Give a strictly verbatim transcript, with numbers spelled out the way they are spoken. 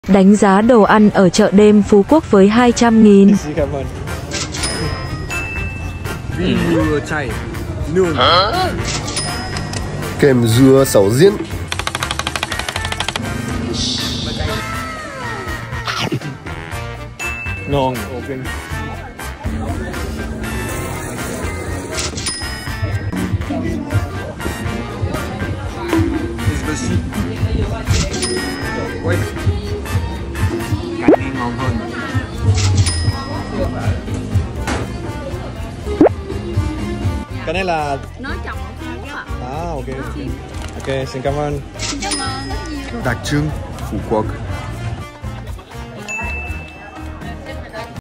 Đánh giá đồ ăn ở chợ đêm Phú Quốc với hai trăm nghìn. Xin cảm ơn. Vỉ dừa chay nướng. Kèm dừa sấu diễn. Ngon. Ok. Quay. Cái này ngon hơn. Cái này là nó trồng ở Phú Quốc ạ. À ok. Ok, xin cảm ơn. Xin cảm ơn rất nhiều. Đặc trưng Phú Quốc.